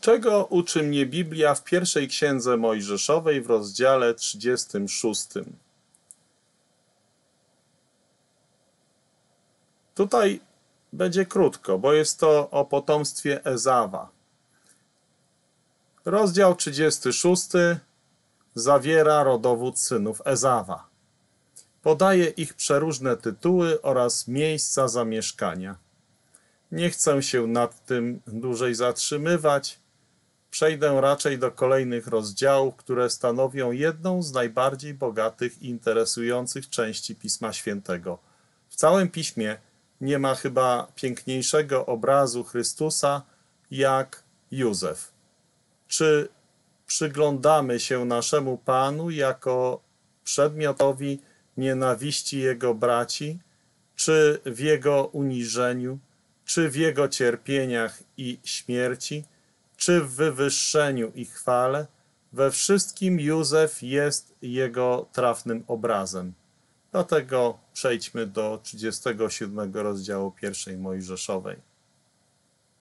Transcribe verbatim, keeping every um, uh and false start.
Czego uczy mnie Biblia w pierwszej księdze Mojżeszowej w rozdziale trzydziestym szóstym? Tutaj będzie krótko, bo jest to o potomstwie Ezawa. Rozdział trzydziesty szósty zawiera rodowód synów Ezawa. Podaje ich przeróżne tytuły oraz miejsca zamieszkania. Nie chcę się nad tym dłużej zatrzymywać. Przejdę raczej do kolejnych rozdziałów, które stanowią jedną z najbardziej bogatych i interesujących części Pisma Świętego. W całym Piśmie nie ma chyba piękniejszego obrazu Chrystusa jak Józef. Czy przyglądamy się naszemu Panu jako przedmiotowi nienawiści Jego braci, czy w Jego uniżeniu, czy w Jego cierpieniach i śmierci, czy w wywyższeniu i chwale? We wszystkim Józef jest Jego trafnym obrazem. Dlatego przejdźmy do trzydziestego siódmego rozdziału pierwszej Mojżeszowej.